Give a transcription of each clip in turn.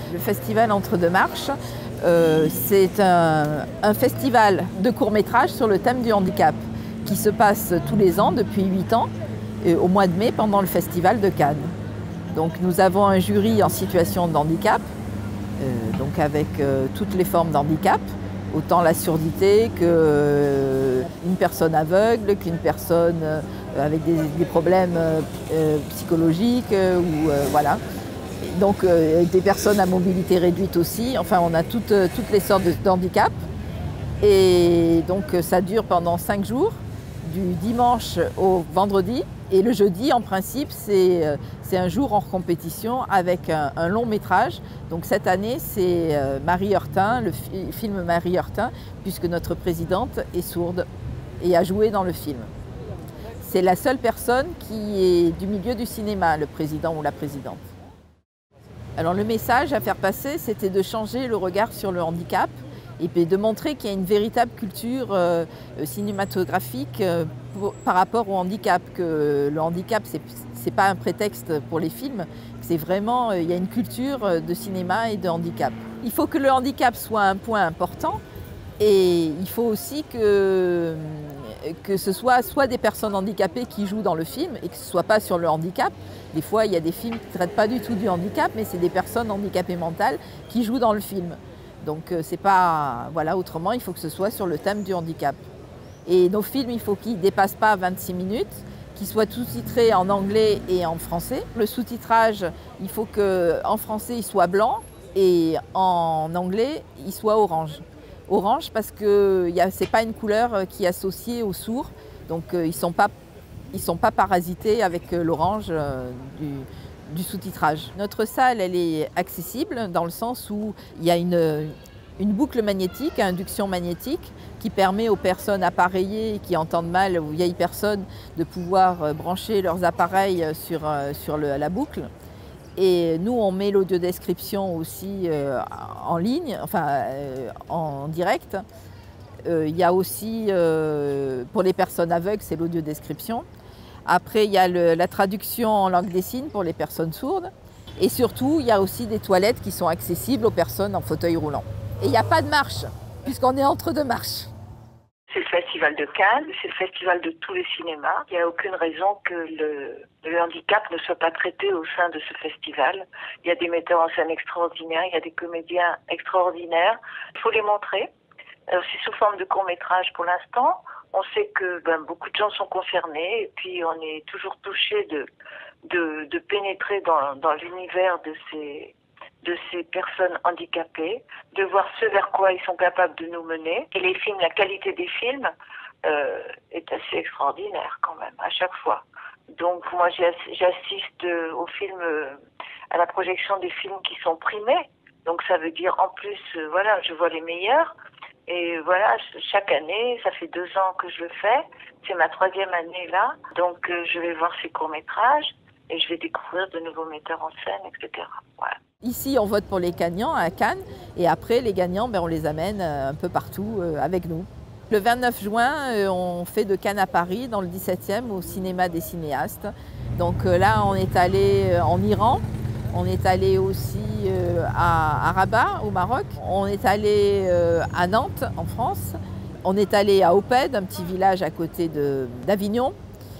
Le festival Entre deux marches, c'est un festival de courts-métrages sur le thème du handicap qui se passe tous les ans depuis 8 ans, au mois de mai pendant le festival de Cannes. Donc nous avons un jury en situation de handicap, donc avec toutes les formes d'handicap, autant la surdité qu'une personne aveugle, qu'une personne avec des problèmes psychologiques, voilà. Donc des personnes à mobilité réduite aussi. Enfin, on a toutes les sortes d'handicap. Et donc ça dure pendant 5 jours, du dimanche au vendredi. Et le jeudi, en principe, c'est un jour en compétition avec un long métrage. Donc cette année, c'est Marie Heurtin, le film Marie Heurtin, puisque notre présidente est sourde et a joué dans le film. C'est la seule personne qui est du milieu du cinéma, le président ou la présidente. Alors le message à faire passer, c'était de changer le regard sur le handicap et puis de montrer qu'il y a une véritable culture cinématographique par rapport au handicap, que le handicap, c'est pas un prétexte pour les films, c'est vraiment, il y a une culture de cinéma et de handicap. Il faut que le handicap soit un point important et il faut aussi que ce soit des personnes handicapées qui jouent dans le film et que ce ne soit pas sur le handicap. Des fois, il y a des films qui ne traitent pas du tout du handicap, mais c'est des personnes handicapées mentales qui jouent dans le film. Donc c'est pas... Voilà, autrement, il faut que ce soit sur le thème du handicap. Et nos films, il faut qu'ils ne dépassent pas 26 minutes, qu'ils soient sous-titrés en anglais et en français. Le sous-titrage, il faut qu'en français, il soit blanc et en anglais, il soit orange. Orange parce que ce n'est pas une couleur qui est associée aux sourds, donc ils ne sont pas parasités avec l'orange du sous-titrage. Notre salle, elle est accessible dans le sens où il y a une boucle magnétique, induction magnétique, qui permet aux personnes appareillées qui entendent mal, aux vieilles personnes, de pouvoir brancher leurs appareils sur la boucle. Et nous, on met l'audiodescription aussi en ligne, enfin en direct. Il y a aussi, pour les personnes aveugles, c'est l'audiodescription. Après, il y a la traduction en langue des signes pour les personnes sourdes. Et surtout, il y a aussi des toilettes qui sont accessibles aux personnes en fauteuil roulant. Et il n'y a pas de marche, puisqu'on est entre deux marches. C'est le festival de Cannes, c'est le festival de tous les cinémas. Il n'y a aucune raison que le handicap ne soit pas traité au sein de ce festival. Il y a des metteurs en scène extraordinaires, il y a des comédiens extraordinaires. Il faut les montrer. C'est sous forme de court-métrage pour l'instant. On sait que beaucoup de gens sont concernés et puis on est toujours touché de pénétrer dans l'univers de ces personnes handicapées, de voir ce vers quoi ils sont capables de nous mener. Et les films, la qualité des films est assez extraordinaire quand même, à chaque fois. Donc moi j'assiste aux films, à la projection des films qui sont primés. Donc ça veut dire en plus, voilà, je vois les meilleurs. Et voilà, chaque année, ça fait 2 ans que je le fais. C'est ma 3e année là. Donc je vais voir ces courts-métrages et je vais découvrir de nouveaux metteurs en scène, etc. Voilà. Ici, on vote pour les gagnants à Cannes et après, les gagnants, on les amène un peu partout avec nous. Le 29 juin, on fait de Cannes à Paris, dans le 17e, au cinéma des cinéastes. Donc là, on est allé en Iran, on est allé aussi à Rabat, au Maroc, on est allé à Nantes, en France, on est allé à Opède, un petit village à côté d'Avignon.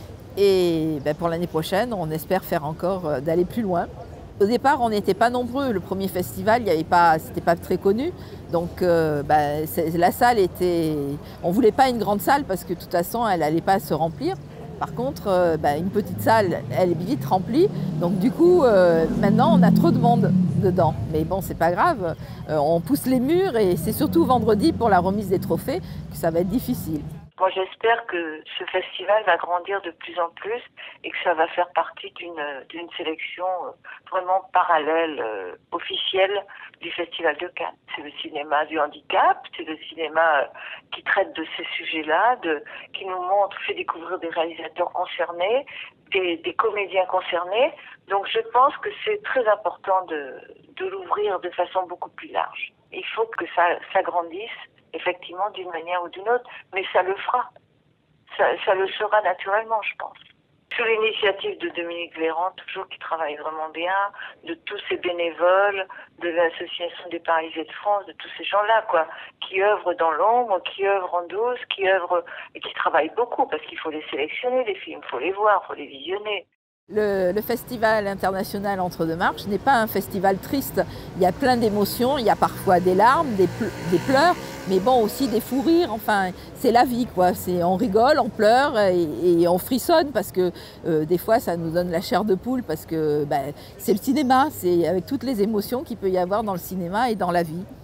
Et pour l'année prochaine, on espère faire encore, d'aller plus loin. Au départ, on n'était pas nombreux. Le premier festival, c'était pas très connu. Donc la salle était... On ne voulait pas une grande salle parce que de toute façon, elle n'allait pas se remplir. Par contre, une petite salle, elle est vite remplie. Donc du coup, maintenant, on a trop de monde dedans. Mais bon, c'est pas grave. On pousse les murs et c'est surtout vendredi pour la remise des trophées que ça va être difficile. Moi, j'espère que ce festival va grandir de plus en plus et que ça va faire partie d'une sélection vraiment parallèle, officielle du Festival de Cannes. C'est le cinéma du handicap, c'est le cinéma qui traite de ces sujets-là, qui nous montre, fait découvrir des réalisateurs concernés, des comédiens concernés. Donc, je pense que c'est très important de l'ouvrir de façon beaucoup plus large. Il faut que ça grandisse. Effectivement, d'une manière ou d'une autre, mais ça le fera. Ça le sera naturellement, je pense. sous l'initiative de Dominique Véran, toujours, qui travaille vraiment bien, de tous ces bénévoles, de l'Association des Paralysés de France, de tous ces gens-là, quoi, qui œuvrent dans l'ombre, qui œuvrent en douce, qui œuvrent et qui travaillent beaucoup, parce qu'il faut les sélectionner, les films, il faut les voir, il faut les visionner. Le Festival international Entre deux marches n'est pas un festival triste. Il y a plein d'émotions, il y a parfois des larmes, des pleurs, mais bon, aussi des fous rires. Enfin, c'est la vie, quoi. On rigole, on pleure et on frissonne parce que des fois, ça nous donne la chair de poule parce que c'est le cinéma, c'est avec toutes les émotions qu'il peut y avoir dans le cinéma et dans la vie.